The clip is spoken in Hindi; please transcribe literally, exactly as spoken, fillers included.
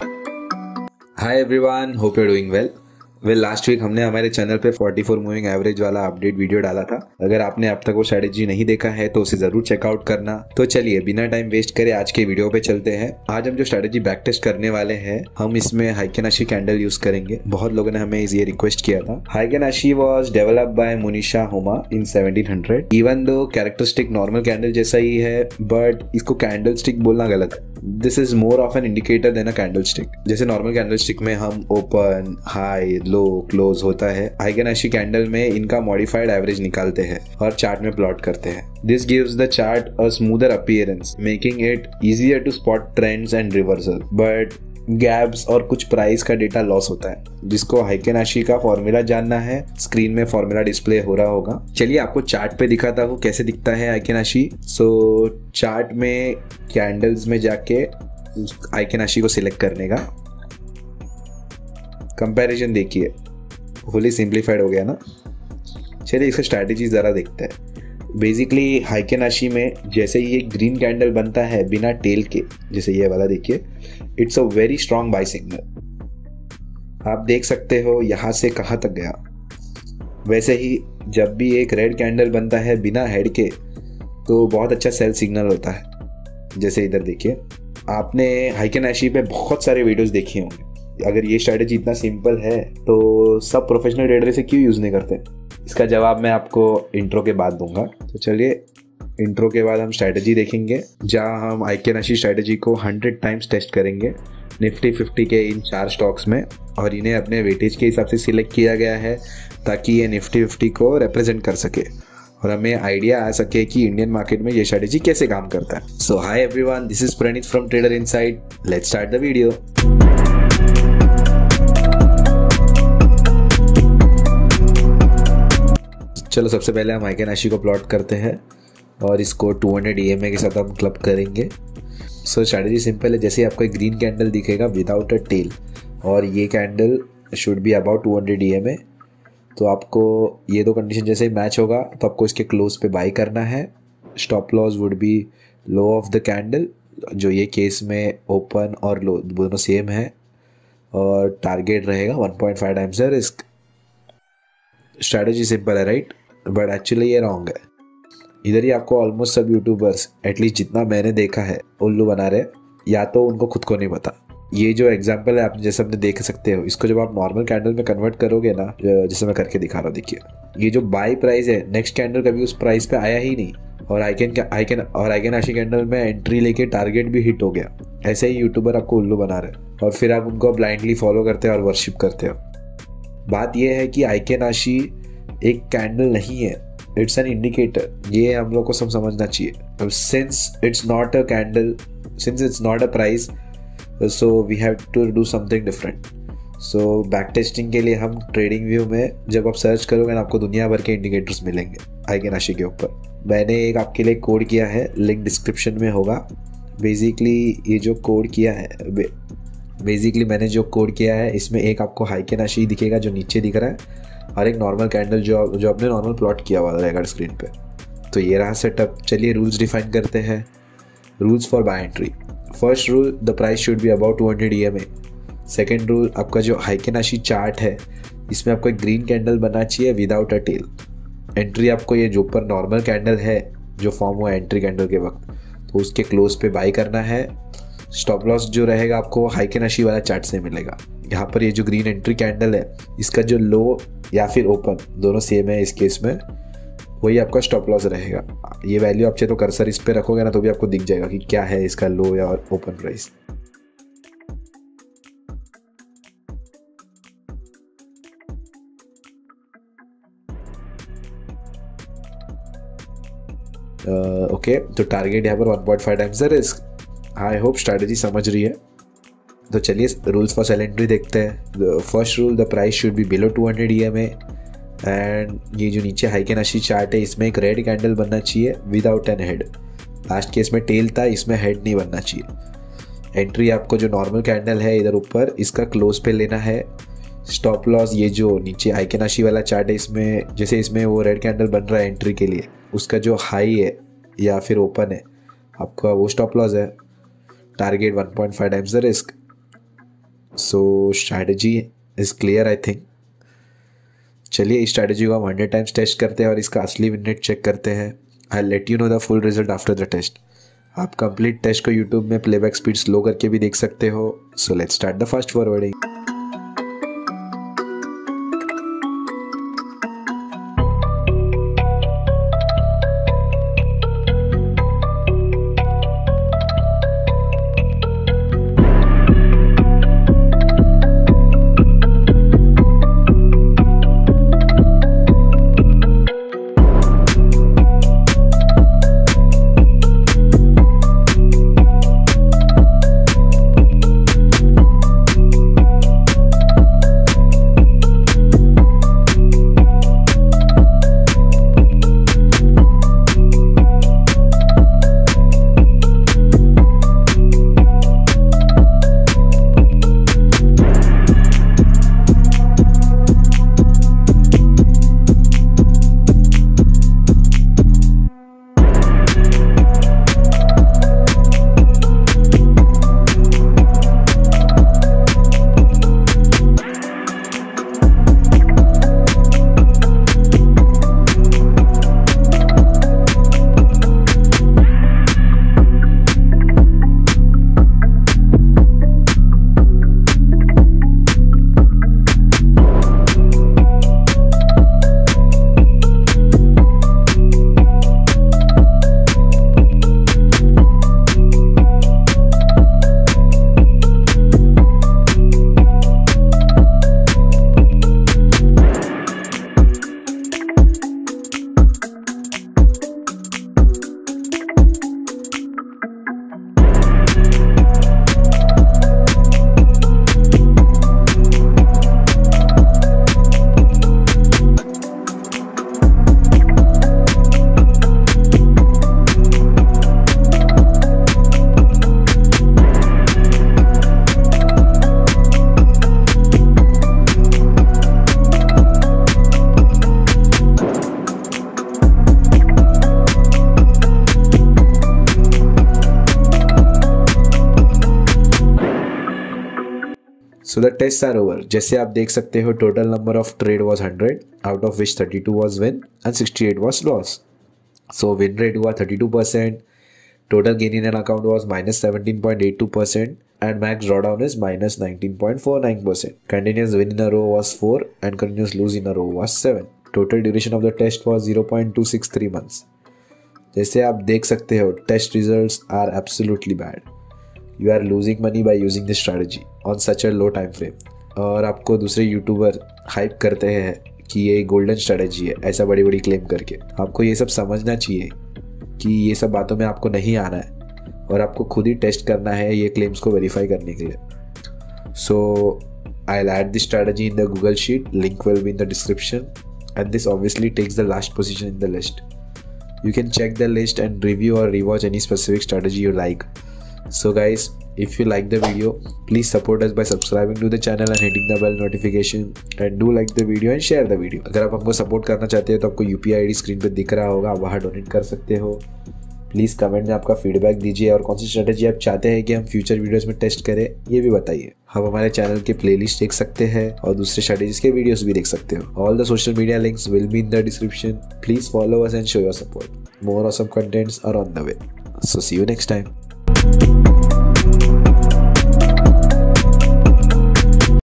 Hi everyone, hope you are doing well. Well last week हमने हमारे चैनल पे फोर्टी फोर मूविंग एवरेज वाला अपडेट वीडियो डाला था। अगर आपने अब तक वो स्ट्रेटेजी नहीं देखा है तो उसे जरूर चेकआउट करना। तो चलिए बिना टाइम वेस्ट करे आज के वीडियो पे चलते हैं। आज हम जो स्ट्रेटेजी बैक टेस्ट करने वाले हैं, हम इसमें हाइकेनाशी कैंडल यूज करेंगे। बहुत लोगों ने हमें ये रिक्वेस्ट किया था। Heikin Ashi was developed by Munehisa Homma in seventeen hundred. Even though characteristic normal candle जैसा ही है, बट इसको कैंडल स्टिक बोलना गलत है। This is more of an indicator than a candle stick. जैसे नॉर्मल कैंडल स्टिक में हम ओपन, हाई, लो, क्लोज होता है, हाइकेनाशी कैंडल में इनका मॉडिफाइड एवरेज निकालते हैं और चार्ट में प्लॉट करते हैं। This gives the chart a smoother appearance, making it easier to spot trends and reversal. But gaps और कुछ प्राइस का डेटा लॉस होता है, जिसको हाइकेनाशी का फॉर्मूला जानना है। स्क्रीन में फॉर्मूला डिस्प्ले हो रहा होगा। चलिए आपको चार्ट पे दिखाता हूँ कैसे दिखता है हाइकेनाशी। सो चार्ट में कैंडल्स में जाके हाइकेनाशी को सिलेक्ट करने का कंपैरिजन देखिए, फुली सिंप्लीफाइड हो गया ना। चलिए इसका स्ट्रैटेजी जरा देखते हैं। बेसिकली हाइकेनाशी में जैसे ही एक ग्रीन कैंडल बनता है बिना टेल के, जैसे ये वाला देखिए, it's a very strong buy signal. आप देख सकते हो यहाँ से कहाँ तक गया। वैसे ही जब भी एक रेड कैंडल बनता है बिना हेड के, तो बहुत अच्छा सेल सिग्नल होता है। जैसे इधर देखिए, आपने हाइकेनाशी पे बहुत सारे वीडियोस देखे होंगे। अगर ये स्ट्रैटेजी इतना सिंपल है तो सब प्रोफेशनल ट्रेडर इसे क्यों यूज नहीं करते? इसका जवाब मैं आपको इंट्रो के बाद दूंगा। तो चलिए इंट्रो के बाद हम स्ट्रैटेजी देखेंगे, जहां हम हाइकेनाशी स्ट्रैटेजी को हंड्रेड टाइम्स टेस्ट करेंगे निफ्टी फिफ्टी के इन चार स्टॉक्स में, और इन्हें अपने वेटेज के हिसाब से सिलेक्ट किया गया है ताकि ये निफ्टी फिफ्टी को रिप्रेजेंट कर सके और हमें आइडिया आ सके कि इंडियन मार्केट में ये स्ट्रैटेजी कैसे काम करता है। So hi everyone, this is Praneet from trader inside. Let's start the video. चलो सबसे पहले हम हाइकेनाशी को प्लॉट करते हैं और इसको two hundred E M A के साथ हम क्लब करेंगे। सो स्ट्रैटेजी सिंपल है। जैसे ही आपको एक ग्रीन कैंडल दिखेगा विदाउट अ टेल और ये candle should be about two hundred E M A, तो आपको ये दो कंडीशन जैसे ही मैच होगा तो आपको इसके क्लोज पे बाई करना है। Stop loss would be low of the candle, जो ये केस में ओपन और लो दोनों सेम है, और टारगेट रहेगा one point five times the risk. Strategy simple है राइट, बट एक्चुअली ये रॉन्ग है। इधर ही आपको ऑलमोस्ट सब यूट्यूबर्स, एटलीस्ट जितना मैंने देखा है, उल्लू बना रहे, या तो उनको खुद को नहीं पता। ये जो एग्जांपल है आप जैसे अपने देख सकते हो, इसको जब आप नॉर्मल कैंडल में कन्वर्ट करोगे ना, जैसे मैं करके दिखा रहा हूँ, देखिए ये जो बाई प्राइस है, नेक्स्ट कैंडल कभी उस प्राइस पे आया ही नहीं, और आइकन आइकन और हाइकेनाशी कैंडल में एंट्री लेके टारगेट भी हिट हो गया। ऐसे ही यूट्यूबर आपको उल्लू बना रहे और फिर आप उनको ब्लाइंडली फॉलो करते हो और वर्शिप करते हो। बात यह है कि हाइकेनाशी एक कैंडल नहीं है, इट्स एन इंडिकेटर। ये हम लोग को सब समझना चाहिए। Since it's not a candle, since it's not a price, so we have to do something different. So back testing के लिए हम ट्रेडिंग व्यू में जब आप सर्च करोगे ना, आपको दुनिया भर के इंडिकेटर्स मिलेंगे हाइकेनाशी के ऊपर। मैंने एक आपके लिए कोड किया है, लिंक डिस्क्रिप्शन में होगा। बेसिकली ये जो कोड किया है बेसिकली मैंने जो कोड किया है, इसमें एक आपको हाइकेनाशी दिखेगा जो नीचे दिख रहा है, और एक नॉर्मल कैंडल जो जो आपने नॉर्मल प्लॉट किया हुआ रहेगा स्क्रीन पे। तो ये रहा सेटअप। चलिए रूल्स डिफाइन करते हैं। Rules for buy entry. First rule, the price should be about two hundred E M A. Second rule, आपका जो हाइकेनाशी चार्ट है इसमें आपको एक ग्रीन कैंडल बनना चाहिए विदाउट अ टेल। एंट्री आपको ये जो ऊपर नॉर्मल कैंडल है जो फॉर्म हुआ एंट्री कैंडल के वक्त, तो उसके क्लोज पे बाई करना है। स्टॉप लॉस जो रहेगा आपको हाइकेनाशी वाला चार्ट से मिलेगा। यहाँ पर ये जो ग्रीन एंट्री कैंडल है, इसका जो लो या फिर ओपन दोनों सेम है इस केस में, वही आपका स्टॉप लॉस रहेगा। ये वैल्यू आप चाहे तो कर्सर इस पे रखोगे ना, तो भी आपको दिख जाएगा कि क्या है इसका लो या ओपन प्राइस। ओके, तो टारगेट यहाँ पर one point five times the risk. I hope strategy समझ रही है। तो चलिए रूल्स फॉर सेल एंट्री देखते हैं। First rule, the price should be below two hundred E M A, and ये जो नीचे हाइकेनाशी चार्ट है इसमें एक रेड कैंडल बनना चाहिए without an head. Last case में टेल था, इसमें हेड नहीं बनना चाहिए। एंट्री आपको जो नॉर्मल कैंडल है इधर ऊपर, इसका क्लोज पे लेना है। स्टॉप लॉस ये जो नीचे हाइकेनाशी वाला चार्ट है, इसमें जैसे इसमें वो रेड कैंडल बन रहा है एंट्री के लिए, उसका जो हाई है या फिर ओपन है आपका वो स्टॉप लॉस है। Target one point five times the risk. So strategy is clear I think. चलिए इस स्ट्रैटेजी को हम हंड्रेड टाइम्स टेस्ट करते हैं और इसका असली विन रेट चेक करते हैं। I let you know the full result after the test. आप कंप्लीट टेस्ट को यूट्यूब में प्लेबैक स्पीड स्लो करके भी देख सकते हो। So let's start the fast forwarding. So the test are over. जैसे आप देख सकते हो total number of trade was hundred, out of which thirty two was win and sixty eight was loss. So win rate हुआ thirty two percent, total gain in an account was minus seventeen point eight two percent and max drawdown is minus nineteen point four nine percent. Continuous win in a row was four and continuous lose in a row was seven. Total duration of the test was zero point two six three months. जैसे आप देख सकते हो test results are absolutely bad. You are losing money by using this strategy on such a low time frame. और आपको दूसरे यूट्यूबर हाइप करते हैं कि ये गोल्डन स्ट्रैटेजी है ऐसा बड़ी बड़ी क्लेम करके। आपको ये सब समझना चाहिए कि ये सब बातों में आपको नहीं आना है और आपको खुद ही टेस्ट करना है ये क्लेम्स को वेरीफाई करने के लिए। So I will add this strategy in the Google sheet, link will be in the description and this obviously takes the last position in the list. You can check the list and review or rewatch any specific strategy you like. So guys, if you like the video, please support us by subscribing to the channel and hitting the bell notification, and do like the video and share the video. अगर आप हमको सपोर्ट करना चाहते हो तो आपको यूपीआई आईडी स्क्रीन पे दिख रहा होगा, आप वहाँ डोनेट कर सकते हो. प्लीज़ कमेंट में आपका फीडबैक दीजिए और कौन सी स्ट्रेटेजी आप चाहते हैं कि हम फ्यूचर वीडियोस में टेस्ट करें ये भी बताइए. हम हमारे चैनल के प्लेलिस्ट देख सकते हैं और दूसरे स्ट्रेटेजीज के वीडियोस भी देख सकते हो. All the social media links will be in the description. Please follow us and show your support. More awesome contents are on the way. So see you next time.